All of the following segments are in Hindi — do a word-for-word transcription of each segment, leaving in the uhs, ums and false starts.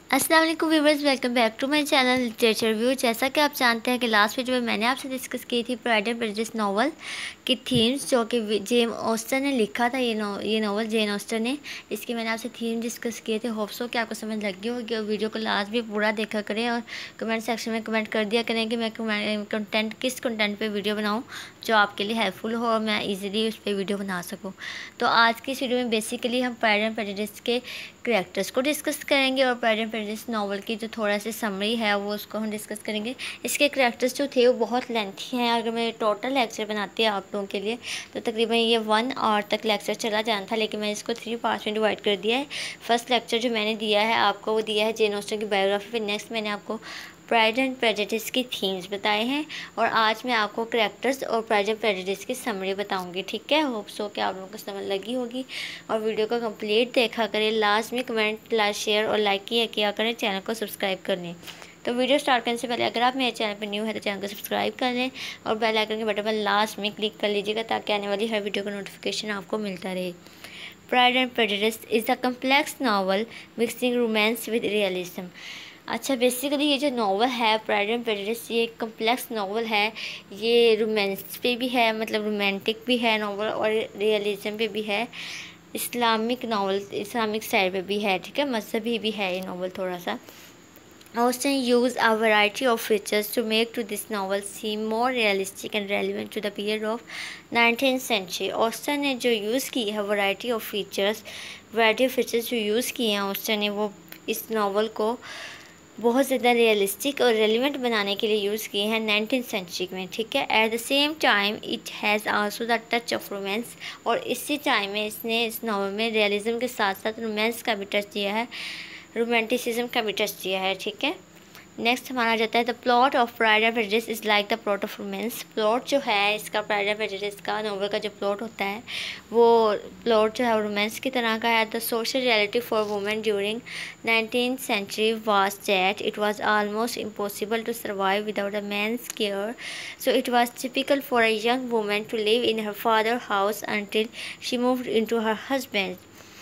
अस्सलाम वालेकुम viewers, welcome back to my channel literature view. जैसा कि आप जानते हैं कि लास्ट वीडियो में मैंने आपसे डिस्कस की थी प्राइड एंड प्रेजुडिस नॉवल की थीम्स, जो कि जेन ऑस्टन ने लिखा था। ये नो ये नॉवल जेन ऑस्टन ने, इसकी मैंने आपसे थीम डिस्कस किए थे। होप सो कि आपको समझ लगी होगी और वीडियो को लास्ट भी पूरा देखा करें और कमेंट सेक्शन में कमेंट कर दिया करें कि मैं कंटेंट किस कंटेंट पर वीडियो बनाऊँ जो आपके लिए हेल्पफुल हो और मैं ईजिली उस पर वीडियो बना सकूँ। तो आज की इस वीडियो में बेसिकली हम प्राइड एंड प्रेजुडिस के कैरेक्टर्स को डिस्कस करेंगे और प्राइड एंड प्रेजुडिस नॉवल की जो थोड़ा सा समरी है वो उसको हम डिस्कस करेंगे। इसके कैरेक्टर्स जो थे वो बहुत लेंथी हैं। अगर मैं टोटल लेक्चर बनाती है आप लोगों के लिए तो तकरीबन ये वन आवर तक लेक्चर चला जाना था, लेकिन मैं इसको थ्री पार्ट्स में डिवाइड कर दिया है। फर्स्ट लेक्चर जो मैंने दिया है आपको वो दिया है जेन ऑस्टन की बायोग्राफी पे। नेक्स्ट मैंने आपको प्राइड एंड प्रेजुडिस की थीम्स बताए हैं और आज मैं आपको कैरेक्टर्स और प्राइड एंड प्रेजुडिस की समरी बताऊंगी। ठीक है, होप सो कि आप लोगों को समझ लगी होगी और वीडियो को कंप्लीट देखा करें। लास्ट में कमेंट लाइक शेयर और लाइक किया किया करें, चैनल को सब्सक्राइब कर लें। तो वीडियो स्टार्ट करने से पहले अगर आप मेरे चैनल पर न्यू है तो चैनल को सब्सक्राइब कर लें और बेल आइकन के बटन पर लास्ट में क्लिक कर लीजिएगा ताकि आने वाली हर वीडियो का नोटिफिकेशन आपको मिलता रहे। Pride and Prejudice is a complex novel mixing romance with realism. अच्छा, बेसिकली ये जो नावल है प्राइड एंड प्रेजुडिस, ये एक कम्प्लेक्स नावल है। ये रोमांस पे भी है, मतलब रोमांटिक भी है नावल, और रियलिज्म पे भी है। इस्लामिक नावल, इस्लामिक साइड पे भी है। ठीक है, मजहबी भी है ये नावल थोड़ा सा। Austen used a variety of features to make to this novel seem more realistic and relevant to the period of nineteenth century. Austen ने जो यूज़ की है variety of features variety of features जो यूज़ किए हैं Austen ने, वो इस नावल को बहुत ज़्यादा रियलिस्टिक और रेलिवेंट बनाने के लिए यूज़ किए हैं नाइनटीन सेंचुरी में। ठीक है, at the same time it has also the touch of romance, और इसी टाइम में इसने इस नावल में रियलिज्म के साथ साथ रोमांस का भी टच दिया है, रोमांटिसिज्म का भी टच दिया है। ठीक है, नेक्स्ट हमारा जाता है the plot of Pride and Prejudice is like the plot of romance. Plot जो है इसका प्राइड एंड प्रेजुडिस का नॉवल का जो प्लॉट होता है वो प्लॉट जो है रोमांस की तरह का है। The social reality for women during nineteen century was that it was almost impossible to survive without a man's care, so it was typical for a young woman to live in her father house until she moved into her husband.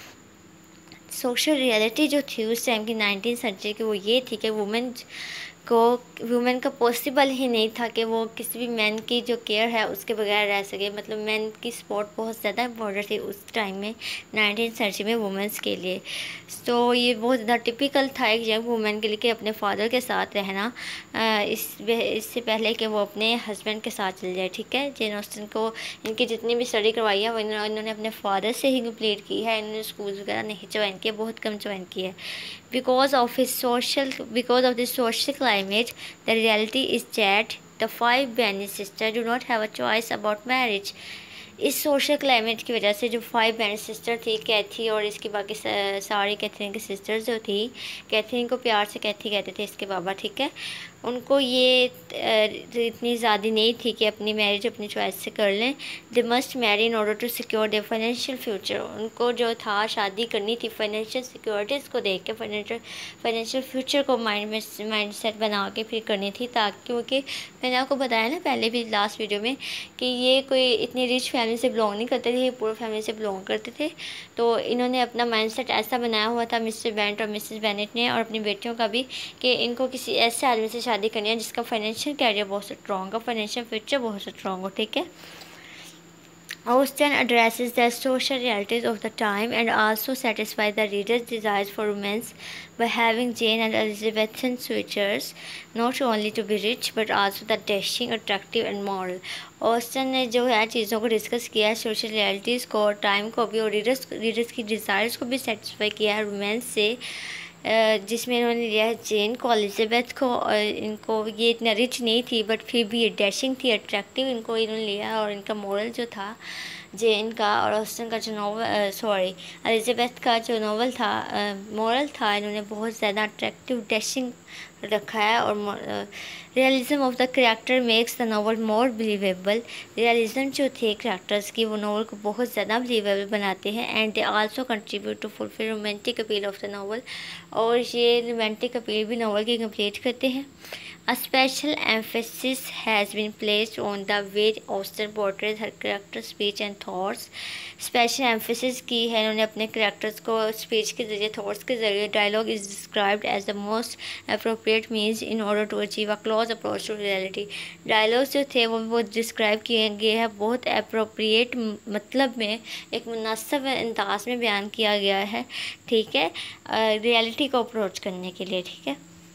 Social reality जो थी उस टाइम की नाइनटीन सेंचुरी की वो ये थी कि वुमेन को वुमेन का पॉसिबल ही नहीं था कि वो किसी भी मैन की जो केयर है उसके बगैर रह सके। मतलब मैन की सपोर्ट बहुत ज़्यादा इम्पोर्टेंट थी उस टाइम में नाइनटीन सेंचुरी में वुमेंस के लिए। तो ये बहुत ज़्यादा टिपिकल था एक यंग वुमेन के लिए कि अपने फादर के साथ रहना, इस इससे पहले कि वो अपने हस्बैंड के साथ चल जाए। ठीक है, जेन ऑस्टन को इनकी जितनी भी स्टडी करवाई है वो इन्होंने अपने फादर से ही कंप्लीट की है। इन्होंने स्कूल वगैरह नहीं ज्वाइन किए, बहुत कम ज्वाइन किए है। Because of his social, because of the social climate, the reality is that the five Benny sisters do not have a choice about marriage. इस सोशल क्लाइमेट की वजह से जो फाइव बैंड सिस्टर थी, कैथी और इसकी बाकी सारी कैथरीन की सिस्टर्स जो थी, कैथरीन को प्यार से कैथी कहते थे इसके बाबा। ठीक है, उनको ये इतनी ज़्यादा नहीं थी कि अपनी मैरिज अपनी चॉइस से कर लें। They must marry in order to secure their financial future. उनको जो था शादी करनी थी फाइनेंशियल सिक्योरिटीज़ को देख के, फाइनेंशियल फाइनेंशियल फ्यूचर को माइंड में माइंड सेट बना के फिर करनी थी, ताकि क्योंकि मैंने आपको बताया ना पहले भी लास्ट वीडियो में कि ये कोई इतनी रिच फैमिली से बिलोंग नहीं करते थे, ये पूरे फैमिली से बिलोंग करते थे। तो इन्होंने अपना माइंड सेट ऐसा बनाया हुआ था मिस्टर बेंट और मिसेस बेनेट ने और अपनी बेटियों का भी, कि इनको किसी ऐसे आदमी से शादी करनी है जिसका फाइनेंशियल कैरियर बहुत स्ट्रॉन्ग हो, फाइनेंशियल फ्यूचर बहुत स्ट्रॉन्ग हो। ठीक है, Austen addresses the social realities of the time and also satisfies the reader's desires for romance by having Jane and Elizabethan suitors not only to be rich but also the dashing, attractive and moral. Austen ने जो है चीज़ों को डिस्कस किया है, सोशल रियलिटीज़ को और टाइम को भी, और रीडर्स रीडर्स की डिज़ायर्स को भी सेटिस्फाई किया है रोमांस से, जिसमें इन्होंने लिया है जेन को, एलिजाबेथ को। और इनको ये इतना रिच नहीं थी बट फिर भी ये डैशिंग थी, अट्रैक्टिव, इनको इन्होंने लिया। और इनका मॉरल जो था जेन का और ऑस्टन का जो नॉवल सॉरी एलिजाबेथ का जो नॉवल था मॉरल था, इन्होंने बहुत ज़्यादा अट्रैक्टिव डैशिंग रखा है। और realism of the character makes the novel more believable. Realism जो थे करेक्टर्स की वो नॉवल को बहुत ज़्यादा बिलीवेबल बनाते हैं। And they also contribute to fulfil romantic appeal of the novel, और ये रोमांटिक अपील भी नॉवल की कंप्लीट करते हैं। A special emphasis has been placed on the way Austen portrays her character speech and thoughts. Special emphasis की है इन्होंने अपने करैक्टर्स को स्पीच के ज़रिए, थॉट्स के ज़रिए। Dialogue is described as the most appropriate means in order to achieve a close approach to reality. Dialogues जो थे वो वो डिस्क्राइब किए गए हैं बहुत अप्रोप्रिएट मतलब में, एक मुनासिब अंदाज में बयान किया गया है, ठीक है, रियलिटी को अप्रोच करने के लिए, ठीक है।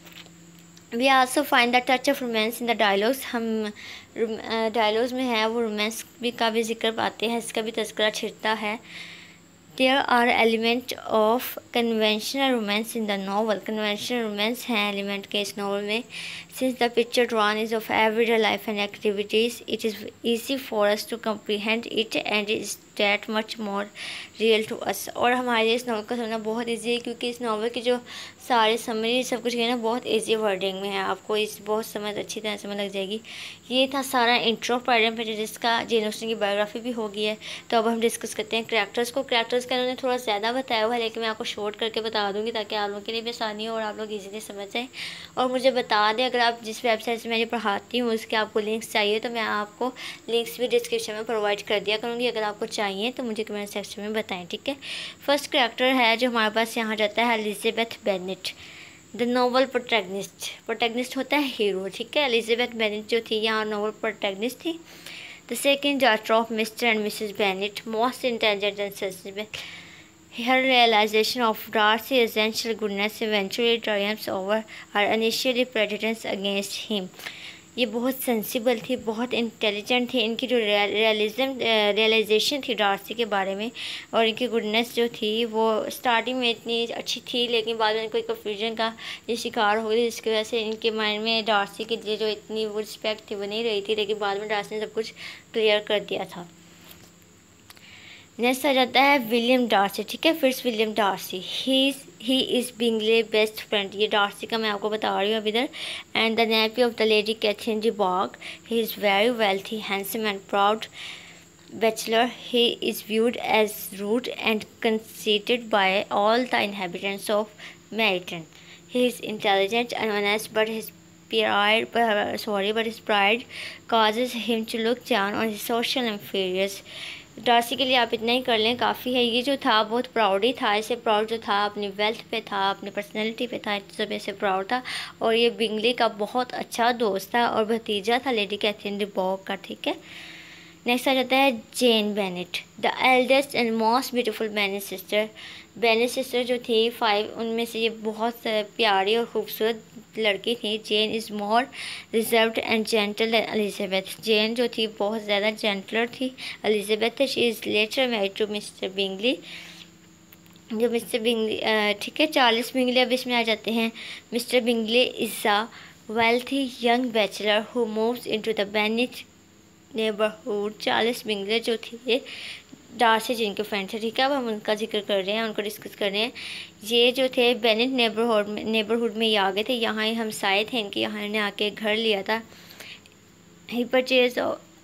We also find the touch of romance in the dialogues. हम डायलॉग्स में है वो रोमांस भी का भी जिक्र पाते हैं, इसका भी तज़किरा छिड़ता है। There are element of conventional romance in the novel. Conventional romance हैं एलिमेंट के इस नावल में। Since the picture drawn is of everyday life and activities it is easy for us to comprehend it and is that much more real to us. और हमारे लिए इस नावल को समझना बहुत ईजी है क्योंकि इस नावल की जो सारे समरी सब कुछ है ना बहुत ईजी वर्डिंग में है, आपको इस बहुत समझ अच्छी तरह समझ लग जाएगी। ये था सारा इंट्रो प्रेडेंट एंड प्रेजुडिस का। जेन ऑस्टन की बायोग्राफी भी हो गई है, तो अब हम डिस्कस करते हैं करैक्टर्स को। करैक्टर्स का इन्होंने थोड़ा ज़्यादा बताया हुआ है लेकिन मैं आपको शॉर्ट करके बता दूँगी ताकि आप लोगों के लिए भी आसानी हो और आप लोग ईजीली समझ जाएँ। और मुझे बता दें अगर आप जिस वेबसाइट से मैं ये पढ़ाती हूँ उसके आपको लिंक्स चाहिए तो मैं आपको लिंक्स भी डिस्क्रिप्शन में प्रोवाइड कर दिया करूँगी। अगर आपको चाहिए तो मुझे कमेंट सेक्शन में बताएं, ठीक है। फर्स्ट करैक्टर है जो हमारे पास यहाँ जाता है Elizabeth Bennet, the novel protagonist. Protagonist होता है हीरो, ठीक है। एलिज़ाबेथ बेनेट जो थी यहाँ नोवेल प्रोटैगनिस्ट थी। The second daughter of Mr and Mrs Bennet, most intelligent and sensible. Her realization of Darcy's essential goodness eventually triumphs over her initial prejudice against him. ये बहुत सेंसिबल थी, बहुत इंटेलिजेंट थी। इनकी जो रियलिज्म रियलाइजेशन थी डार्सी के बारे में और इनकी गुडनेस जो थी वो स्टार्टिंग में इतनी अच्छी थी लेकिन बाद में कोई कन्फ्यूजन का ये शिकार हो गई जिसकी वजह से इनके माइंड में डार्सी के लिए जो इतनी वो रिस्पेक्ट थी वो नहीं रही थी, लेकिन बाद में डार्सी ने सब कुछ क्लियर कर दिया था। नेक्स्ट आ जाता है विलियम डार्सी, ठीक है। Fitzwilliam Darcy, he is he is Bingley best friend. ये डार्सी का मैं आपको बता रही हूँ अब इधर। And the nephew of the Lady Catherine de Bourgh, he is very wealthy, handsome and proud bachelor. He is viewed as rude and conceited by all the inhabitants of Meryton. He is intelligent and honest but his pride sorry but his pride causes him to look down on his social inferiors. Darcy के लिए आप इतना ही कर लें काफ़ी है। ये जो था बहुत प्राउड ही था, इससे प्राउड जो था अपनी वेल्थ पे था, अपनी पर्सनैलिटी पे था, इस सब से प्राउड था। और ये बिंगली का बहुत अच्छा दोस्त था और भतीजा था लेडी कैथरीन डी बॉग का, ठीक है। नेक्स्ट आ जाता है Jane Bennet, the eldest and most beautiful Bennet sister. Bennet sister जो थी फाइव, उनमें से ये बहुत प्यारी और ख़ूबसूरत लड़की थी। Jane is more reserved and gentle than Elizabeth. Jane जो थी बहुत ज़्यादा जेंटलर थी। Elizabeth she is later married to Mr Bingley, जो मिस्टर बिंगली, ठीक है। चार्ल्स बिंगली अब इसमें आ जाते हैं। Mr Bingley is a wealthy young bachelor who moves into the Bennet neighbourhood. Charles Bingley जो थे डार्सी जिनके फ्रेंड थे, ठीक है। अब हम उनका जिक्र कर रहे हैं, उनको डिस्कस कर रहे हैं। ये जो थे बेनेट नेबरहुड में नेबरहुड में ये आ गए थे, यहाँ ही हम साए थे इनके, यहाँ इन्हें आके घर लिया था। He purchase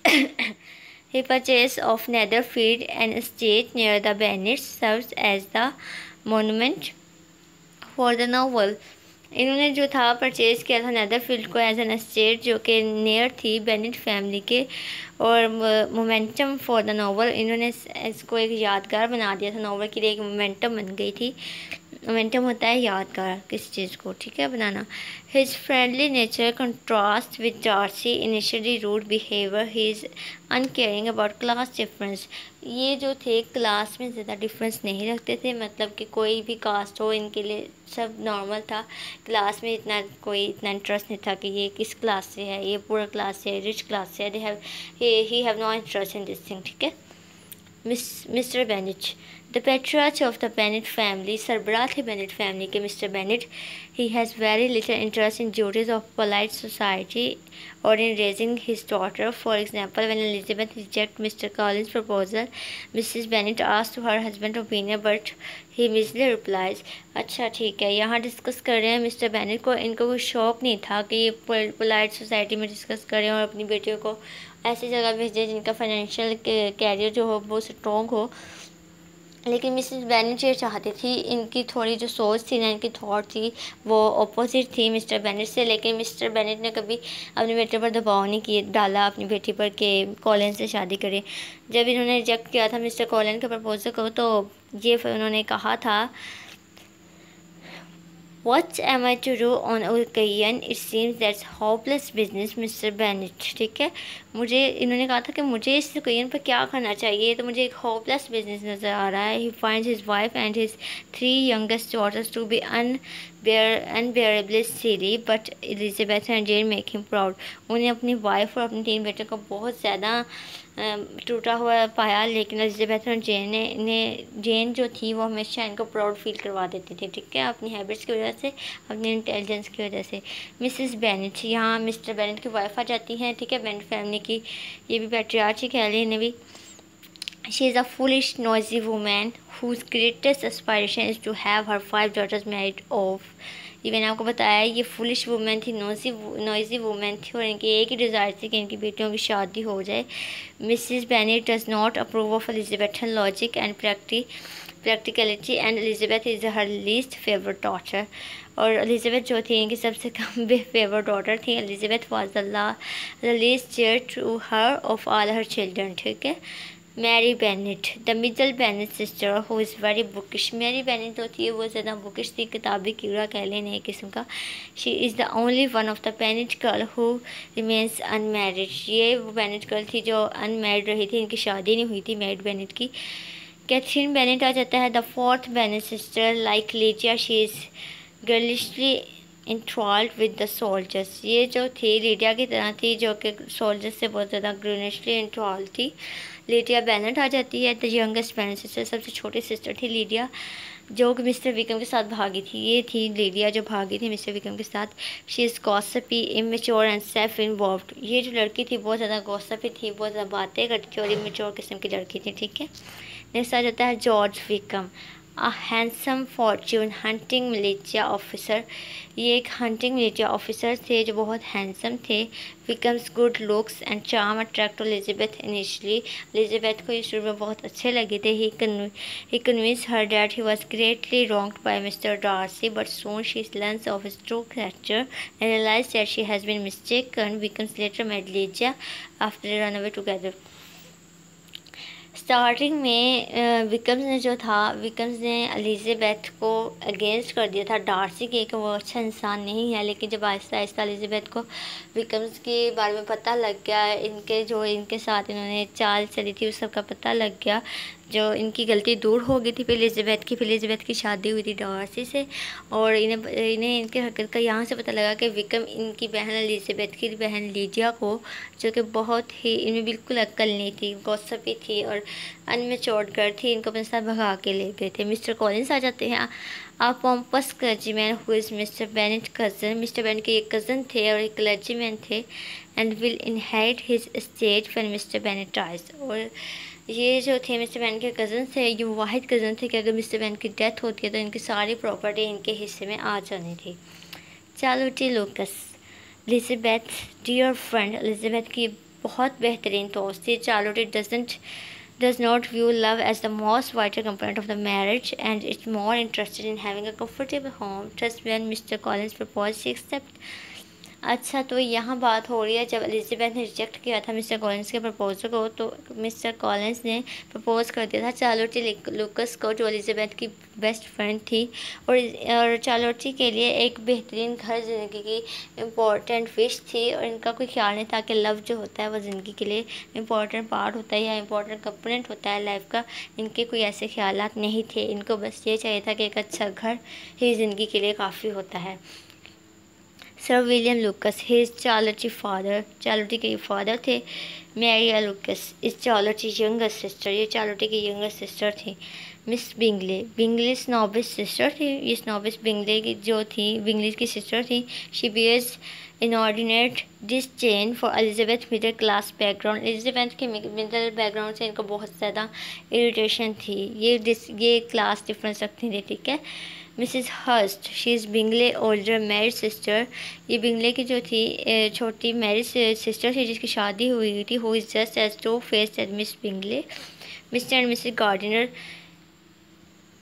he purchase of Netherfield and estate near the Bennets serves as the monument for the novel. इन्होंने जो था परचेज़ किया था नेदरफील्ड को एज एन एस्टेट जो कि नियर थी बेनेट फैमिली के, और मोमेंटम फॉर द नॉवल, इन्होंने इसको एक यादगार बना दिया था। नॉवल के लिए एक मोमेंटम बन गई थी। मोमेंटम होता है यादगार किस चीज़ को, ठीक है, बनाना। His friendly nature contrast with Darcy initially rude behaviour, he is uncaring about class difference. ये जो थे क्लास में ज़्यादा डिफरेंस नहीं रखते थे, मतलब कि कोई भी कास्ट हो इनके लिए सब नॉर्मल था। क्लास में इतना कोई इतना इंटरेस्ट नहीं था कि ये किस क्लास से है, ये पूरा क्लास से है, रिच क्लास से है। They have he have no interest in this thing, ठीक है। Miss Mr Bennet, the patriarch of the Bennet family, सरबराह थे बेनेट फैमिली के Mr Bennet. He has very little interest in duties of polite society और in raising his daughter. For example when Elizabeth reject Mr Collins proposal, Mrs Bennet asked to her husband opinion but he मिसली रिप्लाइज। अच्छा ठीक है, यहाँ डिस्कस कर रहे हैं मिस्टर बेनेट को, इनको कोई शौक़ नहीं था कि ये पोलाइट सोसाइटी में डिस्कस करें और अपनी बेटियों को ऐसी जगह भेजें जिनका फाइनेंशियल कैरियर जो हो वो स्ट्रॉन्ग हो। लेकिन मिसेस बेनेट ये चाहती थी, इनकी थोड़ी जो सोच थी ना, इनकी थॉट थी वो अपोजिट थी मिस्टर बेनेट से। लेकिन मिस्टर बेनेट ने कभी अपने बेटे पर दबाव नहीं किए डाला अपनी बेटी पर कि कॉलिन से शादी करे। जब इन्होंने रिजेक्ट किया था मिस्टर कॉलिन के प्रपोजल को, तो ये उन्होंने कहा था, What am I to do on occasion? It seems that's hopeless business, Mr Bennet. ठीक है, मुझे इन्होंने कहा था कि मुझे इस ओकेजन पर क्या करना चाहिए, तो मुझे एक होपलेस बिजनेस नज़र आ रहा है। He finds his wife and his three youngest daughters to be unbear unbearably silly, but Elizabeth and Jane make him proud। उन्हें अपनी वाइफ और अपने तीन बेटों को बहुत ज़्यादा टूटा हुआ पाया, लेकिन एलिजाबेथ और जेन ने इन्हें जेन जो थी वो हमेशा इनको प्राउड फील करवा देती थी। ठीक है, अपनी हैबिट्स की वजह से, अपनी इंटेलिजेंस की वजह से। मिसेस बेनेट, यहाँ मिस्टर बेनेट की वाइफ आ जाती हैं। ठीक है, बेनेट फैमिली की ये भी पैट्रियार्ची कह ली इन्हें भी। She is a foolish, noisy woman whose greatest aspiration is to have her five daughters married off। ये मैंने आपको बताया, ये फुलिश वूमेन थी, नोजी नॉइजी वूमेन थी, और इनकी एक ही डिज़ायर थी कि इनकी बेटियों की शादी हो जाए। Mrs Bennet does not approve of Elizabethan logic and practi practicality and Elizabeth is her least favourite daughter. और एलिजाबेथ जो थी इनकी सबसे कम फेवरेट डॉटर थी। Elizabeth was the least chair to her of all her children. ठीक है, Mary Bennet, the middle Bennet sister who is very bookish. Mary Bennet जो थी वो ज़्यादा बुकिश थी, किताबी कीड़ा कह लें एक किस्म का। She is the only one of the Bennet girl who remains unmarried. ये वो बेनेट गर्ल थी जो अनमैरिड रही थी, इनकी शादी नहीं हुई थी मैरिड बेनेट की। कैथरीन बेनेट आ जाता है, the fourth Bennet sister. Like Lydia she is girlishly enthralled with the soldiers. ये जो थी लीडिया की तरह थी, जो कि सोल्जर्स से बहुत ज़्यादा गर्लिशली इंट्रॉल्ड थी। लीडिया बेनेट आ जाती है, द यंगेस्ट बेनेट सिस्टर, सबसे छोटी सिस्टर थी लीडिया, जो कि मिस्टर विकम के साथ भागी थी। ये थी लीडिया जो भागी थी मिस्टर विकम के साथ। She is gossipy, immature and self involved. ये जो लड़की थी बहुत ज़्यादा गॉसिपी थी, बहुत ज़्यादा बातें करती थी और इमेच्योर किस्म की लड़की थी। ठीक है, नेक्स्ट आ जाता है George Wickham, a handsome fortune hunting militia officer. ये एक हंटिंग मिलिशिया ऑफिसर थे जो बहुत हैंडसम थे। Wickham's good looks and charm attract Elizabeth initially. Elizabeth को ये शुरू में बहुत अच्छे लगे थे। He he convince her that he was greatly wronged by Mr Darcy, but soon she learns of his true character and realise that she has been mistaken. Wickham's later made Lydia after run away together. Starting में विकम्स ने जो था विकम्स ने एलिजाबेथ को अगेंस्ट कर दिया था डार्सी के कि वो अच्छा इंसान नहीं है। लेकिन जब आहिस्ता आहिस्ता एलिजाबेथ को विकम्स के बारे में पता लग गया, इनके जो इनके साथ इन्होंने चाल चली थी उस सब का पता लग गया, जो इनकी गलती दूर हो गई थी। फिर एलिजाबेथ की फिर एलिजाबेथ की शादी हुई थी डार्सी से, और इन्हें इन्हें इनके हरकत का यहाँ से पता लगा कि विकम इनकी बहन एलिजाबेथ की बहन लीजिया को, जो कि बहुत ही इनमें बिल्कुल अक्ल नहीं थी, गॉसिपी थी और अनमेच्योर्ड गर्ल थी, इनको अपने साथ भगा के ले गए थे। मिस्टर कॉलिंस आ जाते हैं, a pompous clergyman who is Mr Bennet cousin. Mr Bennet के एक कज़न थे और एक क्लर्जीमैन थे, and will inherit his estate when Mr Bennet dies. और ये जो थे मिस्टर बेनेट के कज़न थे, ये वाहिद कज़न थे कि अगर मिस्टर बेनेट की डेथ होती है तो इनकी सारी प्रॉपर्टी इनके हिस्से में आ जानी थी। Charlotte Lucas, Elizabeth dear friend, Elizabeth की बहुत बेहतरीन दोस्त थी। Charlotte doesn't does not view love as the most vital component of the marriage, and is more interested in having a comfortable home. Just when Mister Collins proposed, she accepted। अच्छा, तो यहाँ बात हो रही है जब एलिजाबेथ ने रिजेक्ट किया था मिस्टर कॉलिंस के प्रपोजल को, तो मिस्टर कॉलिंस ने प्रपोज कर दिया था चार्लोटी लूकस को, जो एलिजाबेथ की बेस्ट फ्रेंड थी। और और चार्लोटी के लिए एक बेहतरीन घर ज़िंदगी की इम्पॉर्टेंट विश थी, और इनका कोई ख्याल नहीं था कि लव जो होता है वो ज़िंदगी के लिए इम्पॉर्टेंट पार्ट होता है या इम्पॉर्टेंट कंपोनेंट होता है लाइफ का। इनके कोई ऐसे ख्यालात नहीं थे, इनको बस ये चाहिए था कि एक अच्छा घर ही ज़िंदगी के लिए काफ़ी होता है। Sir William Lucas, his Charlotte father, Charlotte के फादर थे। मैरिया लूकस इस चार्लोटी यंगर सिस्टर, ये चार्लोटी की यंगर सिस्टर थी। Miss Bingley, Bingley snobbish sister थी, ये स्नॉबिस बिंगले की जो थी बिंगले की सिस्टर थी। She bears inordinate disdain for Elizabeth middle class background, Elizabeth के मिडिल बैकग्राउंड से इनको बहुत ज़्यादा इरिटेशन थी, ये डिस ये क्लास डिफरेंस रखती थी। ठीक है, Mrs Hurst, she is Bingley older married sister, ये बिंगले की जो थी छोटी मैरिड सिस्टर थी जिसकी शादी हुई थी। Who is just as two faced as Miss Bingley. Mr and Mrs Gardiner,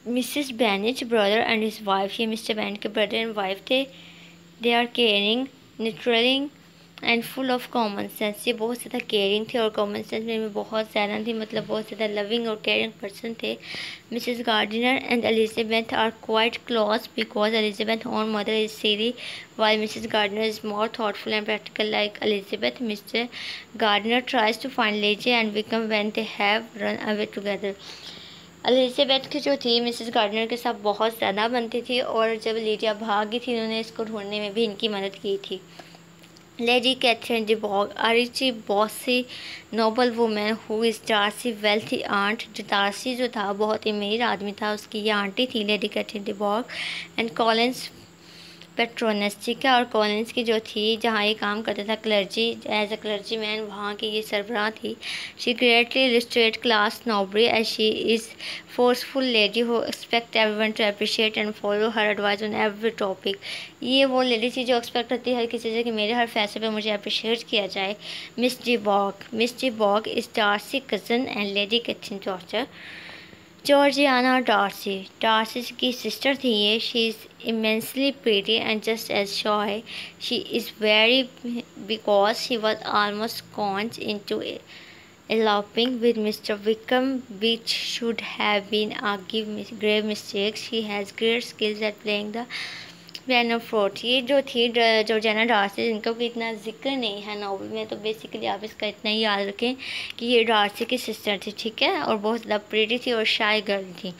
Mrs Bennet brother and his wife, ये मिस्टर बेनेट के ब्रदर एंड वाइफ थे। They are caring, nurturing and full of common sense, ये बहुत ज़्यादा केयरिंग थे और कॉमन सेंस में भी बहुत ज़्यादा थी, मतलब बहुत ज़्यादा लविंग और केयरिंग पर्सन थे। Mrs Gardiner and Elizabeth are quite close because Elizabeth own mother is silly while Missus Gardner is more thoughtful and practical like Elizabeth. Mister Gardner tries to find Lizzie and Wickham when they have run away together. Elizabeth की जो थी मिसेस गार्डनर के साथ बहुत ज़्यादा बनती थी और जब लीजिया भागी थी उन्होंने इसको ढूंढने में भी इनकी मदद की थी। Lady Catherine de Bourgh, a rich, bossy, noble woman who is Darcy wealthy aunt, जो डार्सी जो था बहुत ही अमीर आदमी था, उसकी ये आंटी थी Lady Catherine de Bourgh. And Collins patroness, ठीक है, और कॉलिन्स की जो थी जहाँ ये काम करता था clergy, as a clergyman, वहाँ की ये सरबराह थी। She greatly illustrate class snobbery as she is forceful lady who expect everyone to appreciate and follow her advice on every topic. ये वो लेडी थी जो एक्सपेक्ट करती है हर किसी से कि मेरे हर फैसले पे मुझे अप्रिशिएट किया जाए। Miss de Bourgh, Miss de Bourgh is Darcy cousin and Lady Catherine daughter. Georgiana Darcy, Darcy की सिस्टर थी ये। She is immensely pretty and just as shy. She is very because she was almost conned into eloping with Mister Wickham, which should have been a grave mistake. She has great skills at playing the piano forte. ये जो थी जॉर्जियाना डार्सी, इनका कोई इतना जिक्र नहीं है नॉवल में, तो बेसिकली आप इसका इतना ही याद रखें कि ये डार्सी की सिस्टर थी, ठीक है, और बहुत ज़्यादा प्रीटी थी और शाई गर्ल थी।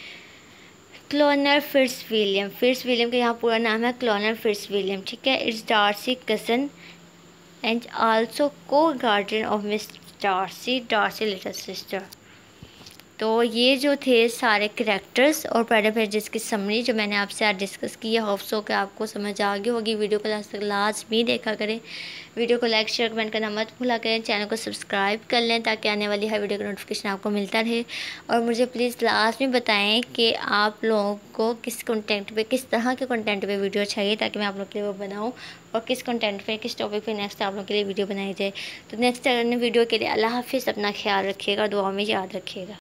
Colonel Fitzwilliam, Fitzwilliam का यहाँ पूरा नाम है क्लोनर फिट्स विलियम, ठीक है। It's Darcy cousin and also co guardian of Miss Darcy, Darcy little sister. तो ये जो थे सारे करैक्टर्स और प्राइड एंड प्रेजुडिस की समरी जो मैंने आपसे आज डिस्कस की है, होप सो कि आपको समझ आ गई होगी। वीडियो को लास्ट तक लाजमी देखा करें, वीडियो को लाइक शेयर कमेंट करना मत भूला करें, चैनल को सब्सक्राइब कर लें ताकि आने वाली हर वीडियो का नोटिफिकेशन आपको मिलता रहे। और मुझे प्लीज़ लास्ट में बताएं कि आप लोगों को किस कंटेंट पे, किस तरह के कंटेंट पे वीडियो चाहिए ताकि मैं आप लोग के लिए वो बनाऊँ, और किस कंटेंट पे, किस टॉपिक पे नेक्स्ट आप लोगों के लिए वीडियो बनाई जाए। तो नेक्स्ट वीडियो के लिए अल्लाह हाफिज़, अपना ख्याल रखिएगा, दुआ में याद रखिएगा।